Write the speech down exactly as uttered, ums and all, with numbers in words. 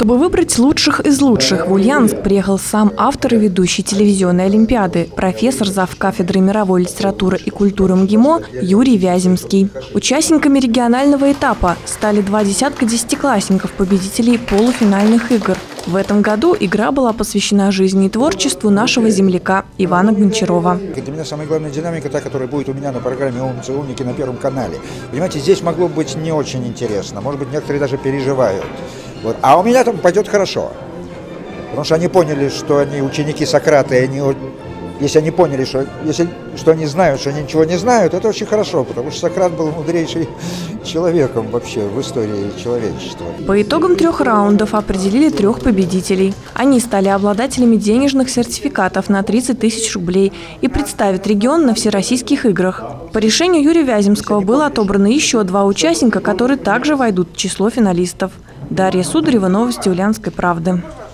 Чтобы выбрать лучших из лучших, в Ульяновск приехал сам автор и ведущий телевизионной олимпиады, профессор завкафедры мировой литературы и культуры МГИМО Юрий Вяземский. Участниками регионального этапа стали два десятка десятиклассников, победителей полуфинальных игр. В этом году игра была посвящена жизни и творчеству нашего земляка Ивана Гончарова. Для меня самая главная динамика, та, которая будет у меня на программе «Умницы и умники» на Первом канале. Понимаете, здесь могло быть не очень интересно, может быть, некоторые даже переживают. Вот. А у меня там пойдет хорошо, потому что они поняли, что они ученики Сократа, и они, если они поняли, что, если, что они знают, что они ничего не знают, это очень хорошо, потому что Сократ был мудрейший человеком вообще в истории человечества. По итогам трех раундов определили трех победителей. Они стали обладателями денежных сертификатов на тридцать тысяч рублей и представят регион на всероссийских играх. По решению Юрия Вяземского было отобрано еще два участника, которые также войдут в число финалистов. Дарья Сударева, новости Ульяновской правды.